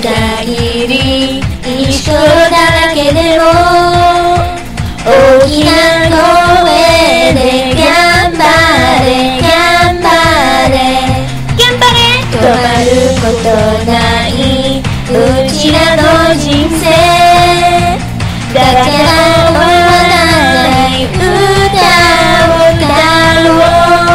限りいい人だらけでも大きな声で頑張れ頑張れ頑張れ止まることないうちらの人生だから終わらない歌を歌おう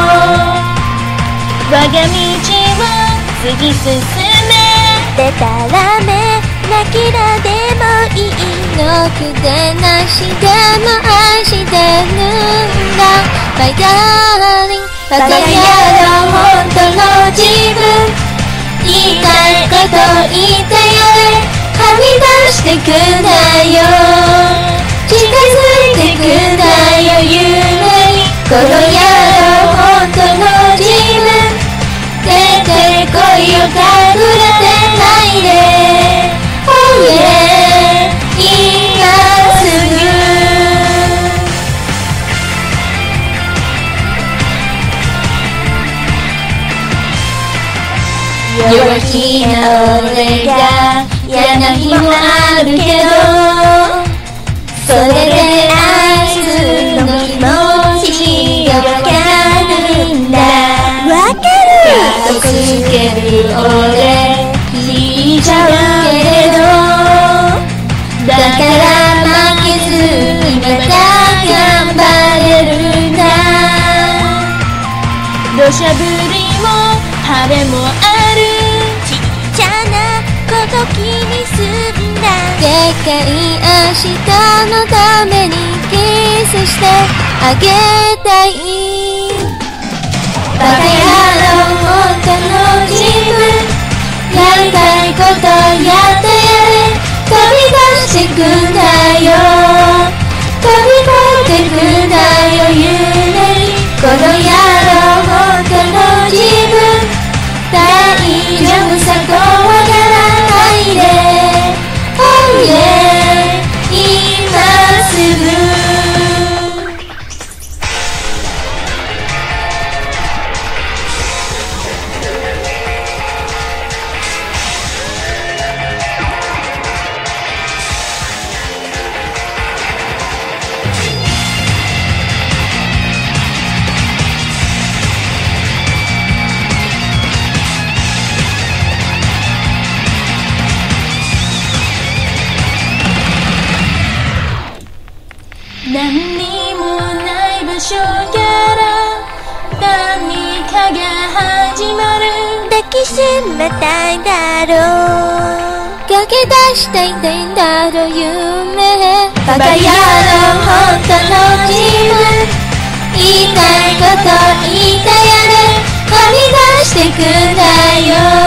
我が道を突き進めでたらめなきらでもいいのくでなしでも愛してるんだバカヤリンバカ野郎本当の自分言いたいこと言ってやれはみ出してくんだよ近づいてくんだよ夢にこの野郎本当の自分出てこいよ隠れてないで Oh yeah 今すぐ弱気な俺が嫌な日もあるけどそれであいつの気持ちがわかるんだわかるかっこつける俺引いちゃうけれどだから負けずにまた頑張れるんだ土砂降りも晴れもあるちっちゃなこと気にすんだでっかい明日のためにキスしてあげたいバカ野郎本当の自分やりたいことやってやれ飛び出してくんだよ飛び越えてくんだよ夢にこの野郎本当の自分大丈夫さ怖がらないで Oh yeah 今すぐ何にもない場所から何かが始まる抱きしめたいだろう駆け出したいんだろう夢バカ野郎本当の自分言いたいこと言いたやれはみ出してくんだよ